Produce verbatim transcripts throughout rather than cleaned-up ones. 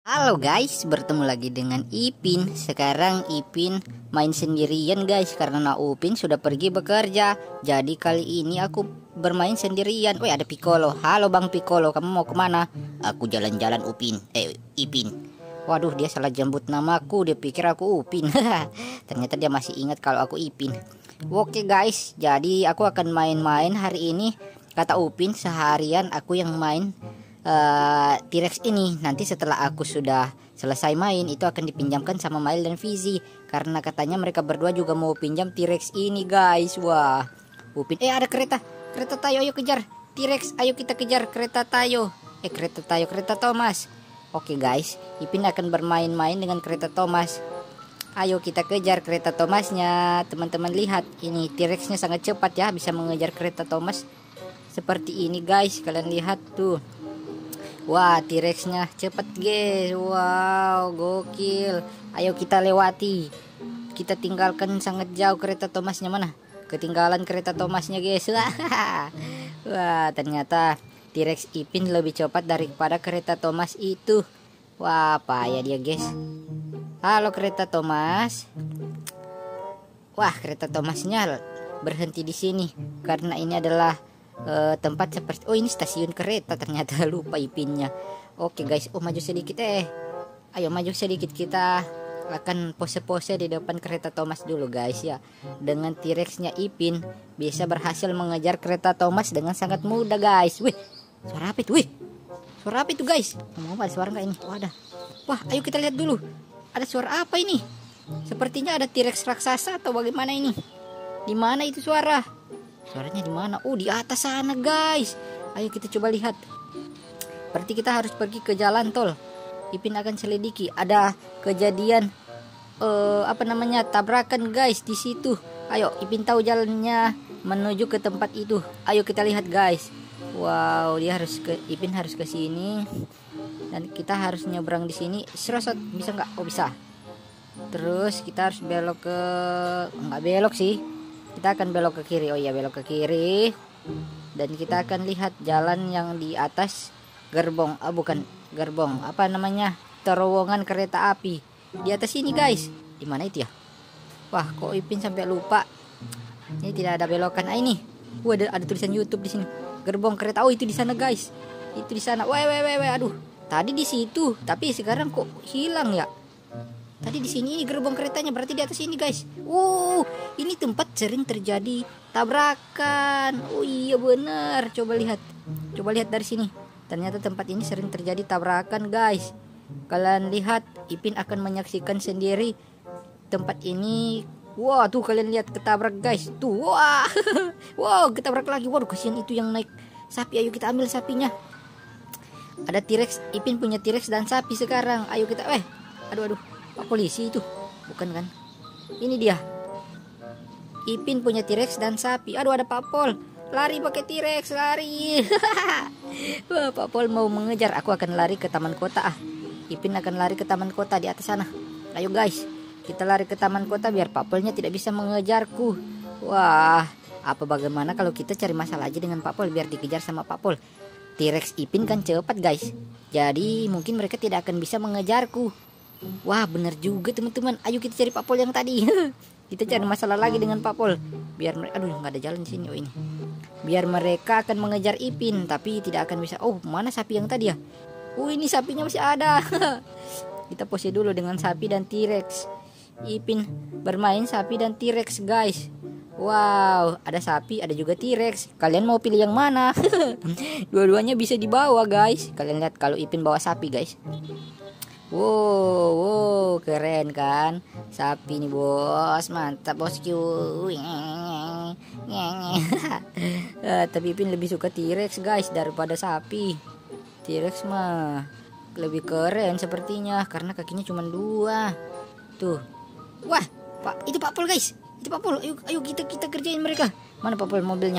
Halo guys, bertemu lagi dengan Ipin. Sekarang Ipin main sendirian guys, karena Upin sudah pergi bekerja. Jadi kali ini aku bermain sendirian. Woi, ada Piccolo. Halo Bang Piccolo, kamu mau kemana? Aku jalan-jalan Upin. Eh, Ipin. Waduh, dia salah jemput namaku. Dia pikir aku Upin. Ternyata dia masih ingat kalau aku Ipin. Oke guys, jadi aku akan main-main hari ini. Kata Upin, seharian aku yang main Uh, T-Rex ini. Nanti setelah aku sudah selesai main, itu akan dipinjamkan sama Mail dan Fizi, karena katanya mereka berdua juga mau pinjam T-Rex ini guys. Wah, Upin, eh ada kereta kereta Tayo, ayo kejar T-Rex, ayo kita kejar kereta Tayo. Eh kereta Tayo, kereta Thomas. Oke guys, Ipin akan bermain-main dengan kereta Thomas. Ayo kita kejar kereta Thomasnya. Teman-teman lihat, ini T-Rexnya sangat cepat ya, bisa mengejar kereta Thomas seperti ini guys. Kalian lihat tuh. Wah, T-Rexnya cepet guys. Wow, gokil. Ayo kita lewati. Kita tinggalkan sangat jauh kereta Thomasnya. Mana? Ketinggalan kereta Thomasnya guys. Wah, ternyata T-Rex Ipin lebih cepat daripada kereta Thomas itu. Wah, payah dia guys. Halo kereta Thomas. Wah, kereta Thomasnya berhenti di sini karena ini adalah Uh, tempat seperti, oh ini stasiun kereta ternyata. Lupa Ipinnya. Oke guys, oh maju sedikit eh ayo maju sedikit, kita akan pose-pose di depan kereta Thomas dulu guys ya. Dengan T-Rexnya Ipin bisa berhasil mengejar kereta Thomas dengan sangat mudah guys. Wih, suara apa itu? Wih, suara apa itu guys? Mau ada suara nggak ini? Oh ada. Wah, ayo kita lihat dulu. Ada suara apa ini? Sepertinya ada T-Rex raksasa atau bagaimana ini? Di mana itu suara? Suaranya di mana? Oh, di atas sana, guys. Ayo kita coba lihat. Berarti kita harus pergi ke jalan tol. Ipin akan selidiki. Ada kejadian uh, apa namanya? tabrakan, guys, di situ. Ayo, Ipin tahu jalannya menuju ke tempat itu. Ayo kita lihat, guys. Wow, dia harus ke Ipin harus ke sini. Dan kita harus nyebrang di sini. Serosot, bisa nggak? Oh, bisa. Terus kita harus belok ke, nggak belok sih. Kita akan belok ke kiri. Oh iya, belok ke kiri. Dan kita akan lihat jalan yang di atas gerbong. Ah bukan gerbong, apa namanya? Terowongan kereta api. Di atas ini guys. Di mana itu ya? Wah, kok Ipin sampai lupa. Ini tidak ada belokan. Ah ini. Wah, ada, ada tulisan YouTube di sini. Gerbong kereta. Oh, itu di sana guys. Itu di sana. Wah, wah, wah, wah. Aduh. Tadi di situ, tapi sekarang kok hilang ya? Tadi di sini ini gerbong keretanya, berarti di atas ini guys. Uh, ini tempat sering terjadi tabrakan. Oh iya benar. Coba lihat, coba lihat dari sini. Ternyata tempat ini sering terjadi tabrakan guys. Kalian lihat, Ipin akan menyaksikan sendiri tempat ini. Wah tuh kalian lihat ketabrak guys. Tuh wah, wow ketabrak lagi. Waduh kasihan itu yang naik sapi. Ayo kita ambil sapinya. Ada T-Rex, Ipin punya T-Rex dan sapi sekarang. Ayo kita, eh, aduh aduh. Pak polisi itu, bukan kan? Ini dia. Ipin punya T-Rex dan sapi. Aduh ada Pak Pol. Lari pakai T-Rex, lari. Wah, Pak Pol mau mengejar. Aku akan lari ke taman kota ah. Ipin akan lari ke taman kota di atas sana. Ayo guys, kita lari ke taman kota biar Pak Polnya tidak bisa mengejarku. Wah, apa bagaimana kalau kita cari masalah aja dengan Pak Pol biar dikejar sama Pak Pol. T-Rex Ipin kan cepat guys. Jadi mungkin mereka tidak akan bisa mengejarku. Wah bener juga teman-teman. Ayo kita cari Pak Pol yang tadi. Kita cari masalah lagi dengan Pak Pol. Biar mereka, aduh nggak ada jalan di sini. Oh ini. Biar mereka akan mengejar Ipin, tapi tidak akan bisa. Oh mana sapi yang tadi ya? Oh ini sapinya masih ada. Kita pose dulu dengan sapi dan T-Rex. Ipin bermain sapi dan T-Rex guys. Wow, ada sapi, ada juga T-Rex. Kalian mau pilih yang mana? Dua-duanya bisa dibawa guys. Kalian lihat kalau Ipin bawa sapi guys. Wow, wow, keren kan? Sapi nih bos, mantap bosku. uh, Tapi Ipin lebih suka T-Rex guys daripada sapi. T-Rex mah lebih keren sepertinya karena kakinya cuma dua. Tuh, wah, pak, itu Pak Pol guys, itu Pak Pol. Ayo, ayo kita kita kerjain mereka. Mana Pak Pol mobilnya?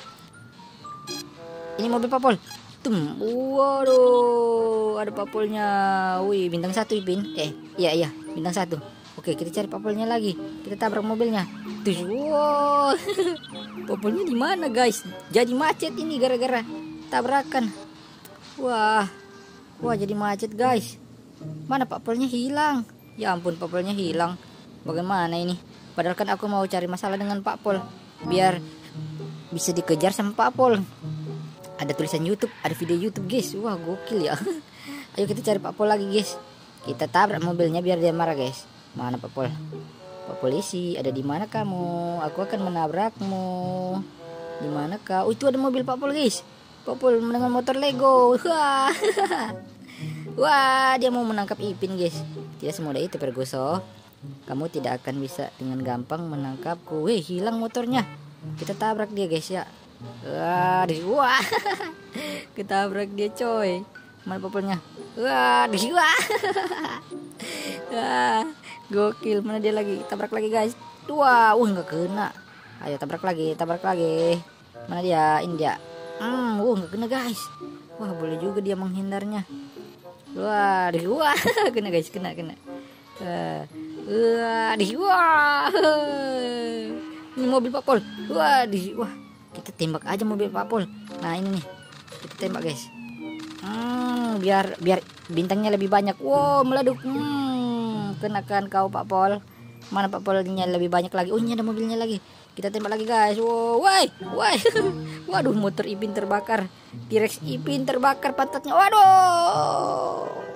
Ini mobil Pak Pol. Tum, waduh, ada Pak Polnya. Wih, bintang satu Ipin. Eh, iya iya, bintang satu. Oke, kita cari Pak Polnya lagi. Kita tabrak mobilnya. Tuh, wow. Pak Polnya di mana guys? Jadi macet ini gara-gara tabrakan. Wah, wah jadi macet guys. Mana Pak Polnya hilang? Ya ampun, Pak Polnya hilang. Bagaimana ini? Padahal kan aku mau cari masalah dengan Pak Pol, biar bisa dikejar sama Pak Pol. Ada tulisan YouTube, ada video YouTube guys. Wah gokil ya. Ayo kita cari Pak Pol lagi guys. Kita tabrak mobilnya biar dia marah guys. Mana Pak Pol? Pak Polisi, ada di mana kamu? Aku akan menabrakmu. Di mana kau? Oh, itu ada mobil Pak Pol guys. Pak Pol dengan motor Lego. Wah. Wah, dia mau menangkap Ipin guys. Tidak semudah itu Ferguson. Kamu tidak akan bisa dengan gampang menangkapku. Weh, hilang motornya. Kita tabrak dia guys ya. Wah, di wah. Ketabrak dia coy. Mana Pak Polnya? Wah, di wah. Wah, gokil. Mana dia lagi? Tabrak lagi guys. Wah, uh nggak kena. Ayo tabrak lagi, tabrak lagi. Mana dia? Ini dia. Hmm, uh nggak kena guys. Wah, boleh juga dia menghindarnya. Wah, di wah, kena guys, kena kena. Wah, wah, di wah. Ini mobil Pak Pol. Wah, di wah. Kita tembak aja mobil Pak Pol. Nah, ini nih. Kita tembak guys. Hmm, biar biar bintangnya lebih banyak. Wow, meleduk. Hmm, kenakan kau Pak Pol. Mana Pak Polnya lebih banyak lagi? Oh, ini ada mobilnya lagi. Kita tembak lagi guys. Wow, woi, woi. Waduh, motor Ipin terbakar. T-Rex Ipin terbakar pantatnya. Waduh.